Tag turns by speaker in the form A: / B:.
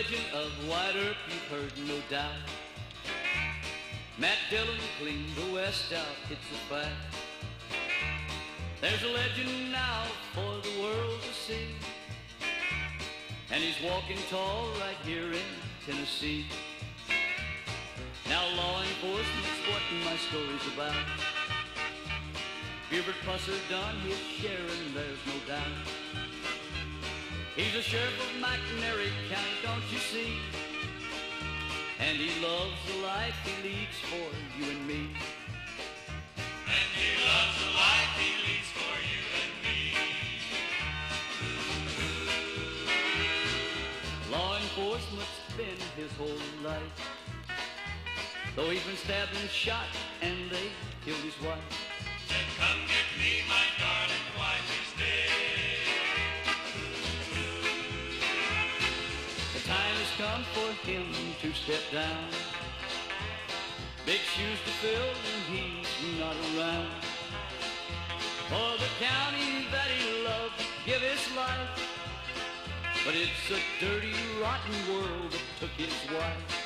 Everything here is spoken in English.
A: legend of White Earp you've heard, no doubt. Matt Dillon cleaned the West out, it's a fact. There's a legend now for the world to see, and he's walking tall right here in Tennessee. Now law enforcement's what my story's about. Buford Pusser done his share and there's no doubt. He's a sheriff of McNairy County, don't you see? And he loves the life he leads for you and me.
B: And he loves the life he leads for you and me.
A: Law enforcement's been his whole life, though he's been stabbed and shot and they killed his wife.
B: Said, come get me, my darling wife is dead.
A: The time has come for him to step down. Big shoes to fill and he's not around. For the county that he loved to give his life, but it's a dirty, rotten world that took his wife.